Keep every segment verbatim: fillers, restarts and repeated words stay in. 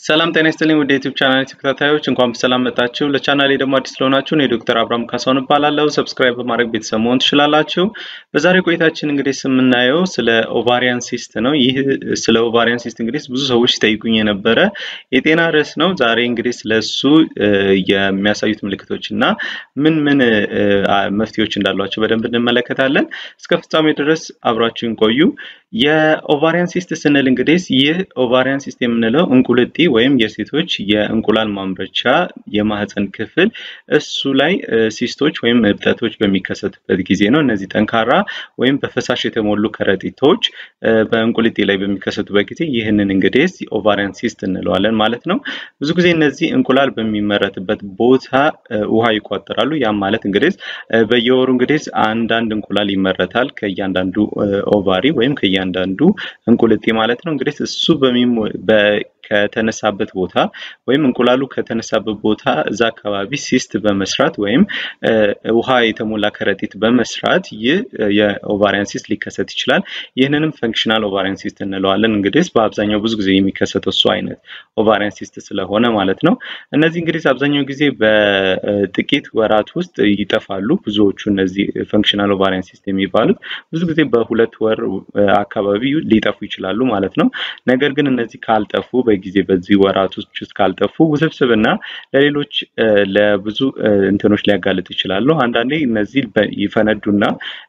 ሰላም ጤና ይስጥልኝ ወደ ዩቲዩብ ቻናል ተከታታዮች እንኳን በሰላም መጣችሁ ለቻናሌ ደግሞ አዲስ ለሆናችሁ ነው ዶክተር አብራም ካሳውን እባላለሁ ሰብስክራይብ በማድረግ ቤተሰብ መሆን ትችላላችሁ በዛሬው ቆይታችን እንግዲህ ስምናየው ስለ ኦቫሪያን ሲስት ነው ይህ ስለ ኦቫሪያን ሲስት እንግዲህ ብዙ ሰዎች ጠይቁኝ የነበረ የጤና ርዕስ ነው ዛሬ እንግዲህ ስለሱ የሚያሳዩት ምልክቶችና ምን ምን መፍትሄዎች እንዳሏቸው በደንብ እንመለከታለን እስከ ፍጻሜው ድረስ አብራችሁን ቆዩ የኦቫሪያን ሲስት ስንል እንግዲህ ይህ ኦቫሪያን ሲስት የምንለው እንቁልጤ ወይም የሴቶች የእንቁላል ማምረቻ የማህፀን ክፍል እሱ ላይ ሲስቶች ወይም እብጠቶች በሚከሰቱበት ጊዜ ነው እነዚህ ጠንካራ ወይም በፈሳሽ የተሞሉ ከረጢቶች በእንቁልጤ ላይ በሚከሰቱበት ጊዜ ይህንን እንግዲህ ኦቫሪያን ሲስት እንለዋለን ማለት ነው ብዙ ጊዜ እነዚህ እንቁላል በሚመረትበት ቦታ ውሃ ይቋጠራሉ ያ ማለት እንግዲህ በየወሩ እንግዲህ አንድ አንድ እንቁላል ይመረታል ከያንዳንዱ ኦቫሪ ወይም ከያንዳንዱ እንቁልጤ ማለት ነው እንግዲህ እሱ በሚሞ ከተነሳበት ቦታ ወይም እንቁላሉ ከተነሳበት ቦታ እዛ አካባቢ ሲስት በመስራት ወይም ውሃ የተሞላ ከረጢት በመስራት የኦቫሪያን ሲስት ሊከሰት ይችላል ይህንንም ፈንክሽናል ኦቫሪያን ሲስት እንለዋለን እንግዲህ በአብዛኛው ብዙ ጊዜ የሚከሰተው እሱ አይነት ኦቫሪያን ሲስት ስለሆነ ማለት ነው እነዚህ እንግዲህ አብዛኛው ጊዜ በጥቂት ወራት ውስጥ ይጠፋሉ ብዙዎቹ እነዚህ ፈንክሽናል ኦቫሪያን ሲስት የሚባሉት ብዙ ጊዜ በሁለት ወር አካባቢ ሊጠፉ ይችላሉ ማለት ነው ነገር ግን እነዚህ ካልጠፉ በጊዜ በዚህ ወራት ውስጥ ካልጠፉ ውስብስብና ለሌሎች ለብዙ እንትኖች ሊያጋልጥ ይችላሉ አንዳንዴ እነዚህ ይፈነዱና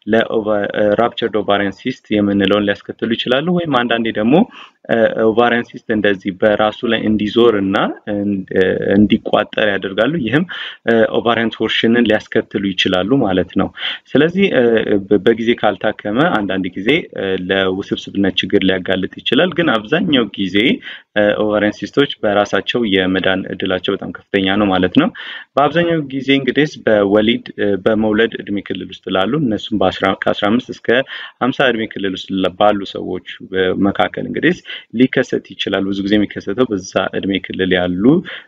ለራፕቸርድ ኦቫሪያን ሲስት የምንለውን ሊያስከትሉ ይችላሉ ወይም አንዳንዴ ደግሞ ኦቫሪያን ሲስት እንደዚህ በራሱ ላይ እንዲዞርና እንዲቋጠር ያደርጋሉ ይህም ኦቫሪያን ቶርሽንን ሊያስከትሉ ይችላሉ ማለት ነው ስለዚህ በጊዜ ካልታከመ አንዳንድ ጊዜ ለውስብስብነት ችግር ሊያጋልጥ ይችላል ግን አብዛኛው ጊዜ ኦቫሪያን ሲስቶች በራሳቸው የመዳን እድላቸው በጣም ከፍተኛ ነው ማለት ነው በአብዛኛው ጊዜ እንግዲህ በወሊድ በመውለድ እድሜ ክልል ውስጥ ላሉ እነሱም ከ15 እስከ ሃምሳ እድሜ ክልል ውስጥ ባሉ ሰዎች መካከል እንግዲህ ሊከሰት ይችላል ብዙ ጊዜ የሚከሰተው በዛ እድሜ ክልል ያሉ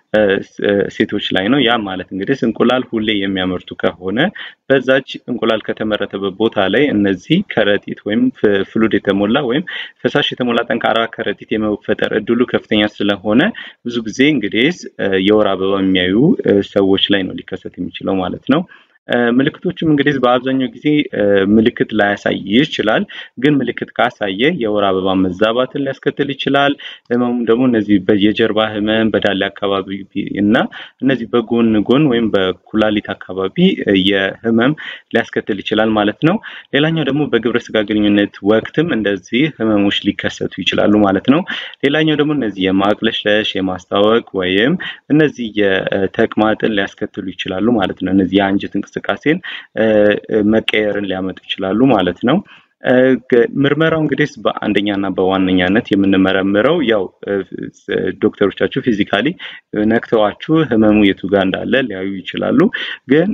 ሴቶች ላይ ነው ያ ማለት እንግዲህ እንቁላል ሁሌ የሚያመርቱ ከሆነ በዛች እንቁላል ከተመረተበት ቦታ ላይ እነዚህ ከረጢት ወይም ፍሉድ የተሞላ ወይም ፈሳሽ የተሞላ ጠንካራ ከረጢት የመፈጠር እድሉ ከፍተኛ ስለሆነ ብዙ ጊዜ እንግዲህ የወር አበባ የሚያዩ ሰዎች ላይ ነው ሊከሰት የሚችለው ማለት ነው ምልክቶቹም እንግዲህ በአብዛኛው ጊዜ ምልክት ላያሳይ ይችላል ግን ምልክት ካሳየ የወር አበባ መዛባትን ሊያስከትል ይችላል ህመሙ ደግሞ እነዚህ በየጀርባ ህመም በዳሌ አካባቢ እና እነዚህ በጎን ጎን ወይም በኩላሊት አካባቢ የህመም ሊያስከትል ይችላል ማለት ነው ሌላኛው ደግሞ በግብረ ስጋ ግንኙነት ወቅትም እንደዚህ ህመሞች ሊከሰቱ ይችላሉ ማለት ነው ሌላኛው ደግሞ እነዚህ የማቅለሽለሽ የማስታወክ ወይም እነዚህ የተቅማጥን ሊያስከትሉ ይችላሉ ማለት ነው እነዚህ የአንጀት እንቅስቃሴን መቀየርን ሊያመጡ ይችላሉ ማለት ነው ምርመራው እንግዲህ በአንደኛና በዋነኛነት የምንመረምረው ያው ዶክተሮቻችሁ ፊዚካሊ ነክተዋችሁ ህመሙ የቱ ጋር እንዳለ ሊያዩ ይችላሉ ግን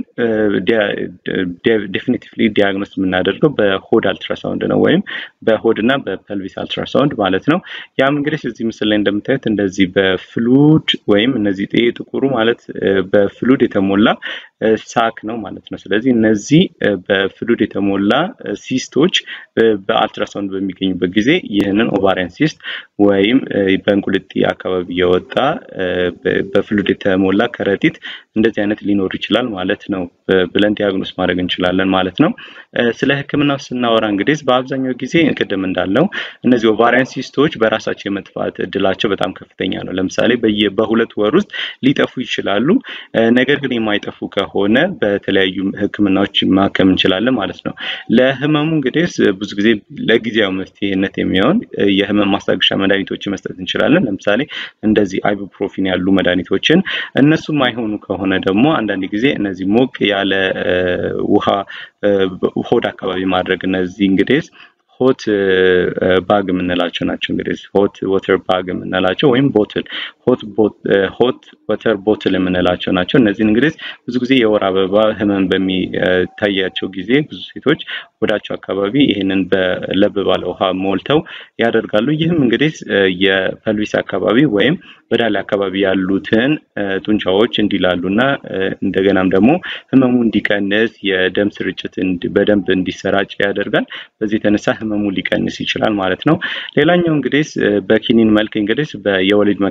ዴፊኒቲቭሊ ዲያግኖስ የምናደርገው በሆድ አልትራሳውንድ ነው ወይም በሆድና በፐልቪስ አልትራሳውንድ ማለት ነው ያም እንግዲህ እዚህ ምስል ላይ እንደምታዩት እንደዚህ በፍሉድ ወይም እነዚህ ጥቁሩ ማለት በፍሉድ የተሞላ ሳክ ነው ማለት ነው ስለዚህ እነዚህ በፍሉድ የተሞላ ሲስቶች በአልትራሳውንድ በሚገኙበት ጊዜ ይህንን ኦቫሪያን ሲስት ወይም በእንቁልጤ አካባቢ የወጣ በፍሉድ የተሞላ ከረጢት እንደዚህ አይነት ሊኖር ይችላል ማለት ነው ብለን ዲያግኖስ ማድረግ እንችላለን ማለት ነው ስለ ህክምናው ስናወራ እንግዲህ በአብዛኛው ጊዜ እንቀደም እንዳለው እነዚህ ኦቫሪያን ሲስቶች በራሳቸው የመጥፋት እድላቸው በጣም ከፍተኛ ነው ለምሳሌ በሁለት ወር ውስጥ ሊጠፉ ይችላሉ ነገር ግን የማይጠፉ ከሆነ በተለያዩ ህክምናዎች ማከም እንችላለን ማለት ነው ለህመሙ እንግዲህ ብዙ ጊዜ ለጊዜያዊ መፍትሄነት የሚሆን የህመም ማስታገሻ መድኃኒቶችን መስጠት እንችላለን ለምሳሌ እንደዚህ አይቡፕሮፊን ያሉ መድኃኒቶችን እነሱ ማይሆኑ ከሆነ ደግሞ አንዳንድ ጊዜ እነዚህ ሞቅ ያለ ውሃ ሆድ አካባቢ ማድረግ እነዚህ እንግዲህ ሆት ባግ ምንላቸው ናቸው እንግዲህ ሆት ዋተር ባግ ምንላቸው ወይም ቦትል ሆት ሆት ዋተር ቦትል ምንላቸው ናቸው እነዚህ እንግዲህ ብዙ ጊዜ የወር አበባ ህመም በሚታያቸው ጊዜ ብዙ ሴቶች ወዳቸው አካባቢ ይሄንን በለብ ባለ ውሃ ሞልተው ያደርጋሉ ይህም እንግዲህ የፐልቪስ አካባቢ ወይም በዳሌ አካባቢ ያሉትን ጡንቻዎች እንዲላሉና እንደገናም ደግሞ ህመሙ እንዲቀንስ የደም ስርጭት በደንብ እንዲሰራጭ ያደርጋል በዚህ ተነሳ ህመሙ ሊቀንስ ይችላል ማለት ነው ሌላኛው እንግዲህ በኪኒን መልክ እንግዲህ በየወሊድ መከላከያ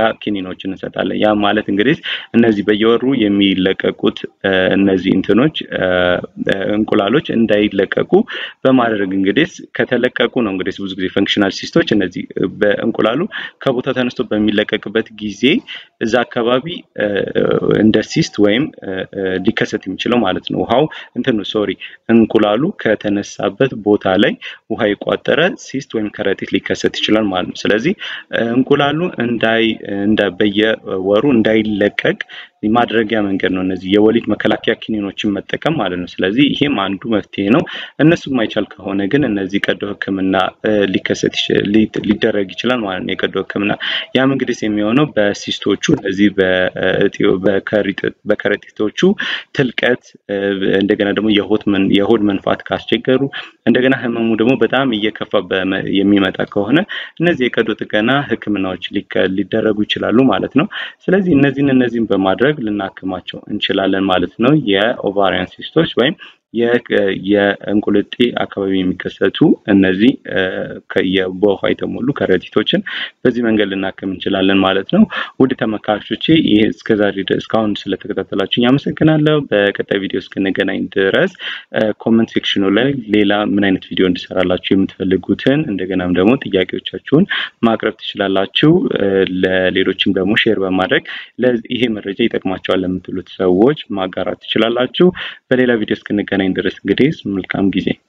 ኪኒኖችን እንሰጣለን። ያ ማለት እንግዲህ እነዚህ በየወሩ የሚለቀቁት እነዚህ እንትኖች እንቁላሎች እንዳይለቀቁ በማድረግ እንግዲህ ከተለቀቁ ነው እንግዲህ ብዙ ጊዜ ፈንክሽናል ሲስቶች እነዚህ በእንቁላሉ ከቦታ ተነስቶ በሚለቀቅበት ጊዜ እዛ አካባቢ እንደ ሲስት ወይም ሊከሰት የሚችለው ማለት ነው። ውሃው እንትኑ ሶሪ እንቁላሉ ከተነሳበት ቦታ ላይ ውሃ ይቋጠረ ሲስት ወይም ከረጢት ሊከሰት ይችላል ማለት ነው። ስለዚህ እንቁላሉ እንዳይ እንደበየወሩ እንዳይለቀቅ ማድረጊያ መንገድ ነው እነዚህ የወሊድ መከላከያ ኪኒኖችን መጠቀም ማለት ነው። ስለዚህ ይሄም አንዱ መፍትሄ ነው። እነሱ ማይቻል ከሆነ ግን እነዚህ ቀዶ ህክምና ሊከሰት ሊደረግ ይችላል ማለት ነው። የቀዶ ህክምና ያም እንግዲህ የሚሆነው በሲስቶቹ እነዚህ በከረጢቶቹ ትልቀት እንደገና ደግሞ የሆድ የሆድ መንፋት ካስቸገሩ እንደገና ህመሙ ደግሞ በጣም እየከፋ የሚመጣ ከሆነ እነዚህ የቀዶ ጥገና ህክምናዎች ሊደረጉ ይችላሉ ማለት ነው። ስለዚህ እነዚህን እነዚህን በማድረግ ልናክማቸው እንችላለን ማለት ነው። የኦቫሪያን ሲስቶች ወይም የእንቁልጤ አካባቢ የሚከሰቱ እነዚህ ከየቦሃ የተሞሉ ከረጢቶችን በዚህ መንገድ ልናክም እንችላለን ማለት ነው። ውድ ተመልካቾቼ ይሄ እስከዛሬ እስካሁን ስለተከታተላችሁኝ አመሰግናለሁ። በቀጣይ ቪዲዮ እስክንገናኝ ድረስ ኮሜንት ሴክሽኑ ላይ ሌላ ምን አይነት ቪዲዮ እንድሰራላችሁ የምትፈልጉትን እንደገናም ደግሞ ጥያቄዎቻችሁን ማቅረብ ትችላላችሁ። ለሌሎችም ደግሞ ሼር በማድረግ ለይሄ መረጃ ይጠቅማቸዋል ለምትሉት ሰዎች ማጋራት ትችላላችሁ። በሌላ ቪዲዮ እስክንገናኝ ድረስ እንግዲህ መልካም ጊዜ